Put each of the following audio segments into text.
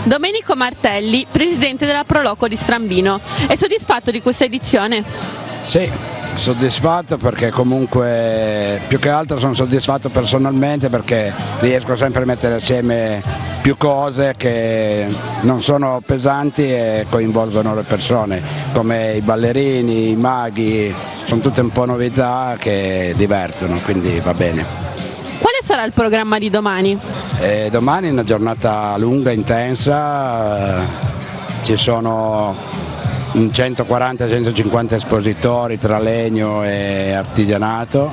Domenico Martelli, presidente della Proloco di Strambino. È soddisfatto di questa edizione? Sì, soddisfatto perché comunque più che altro sono soddisfatto personalmente perché riesco sempre a mettere assieme più cose che non sono pesanti e coinvolgono le persone, come i ballerini, i maghi, sono tutte un po' novità che divertono, quindi va bene. Quale sarà il programma di domani? Domani è una giornata lunga, intensa, ci sono 140-150 espositori tra legno e artigianato,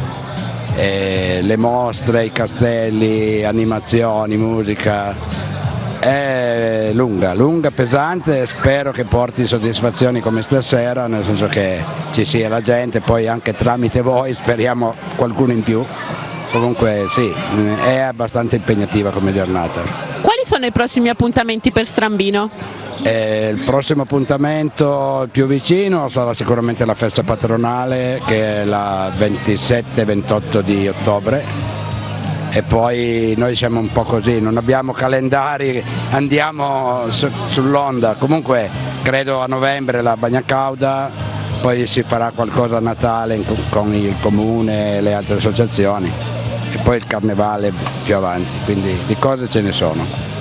le mostre, i castelli, animazioni, musica. È lunga, pesante, spero che porti soddisfazioni come stasera, nel senso che ci sia la gente, poi anche tramite voi speriamo qualcuno in più. Comunque sì, è abbastanza impegnativa come giornata. Quali sono i prossimi appuntamenti per Strambino? Il prossimo appuntamento il più vicino sarà sicuramente la festa patronale, che è la 27-28 di ottobre, e poi noi siamo un po' così, non abbiamo calendari, andiamo sull'onda. Comunque credo a novembre la Bagnacauda, poi si farà qualcosa a Natale con il comune e le altre associazioni, e poi il carnevale più avanti, quindi di cose ce ne sono.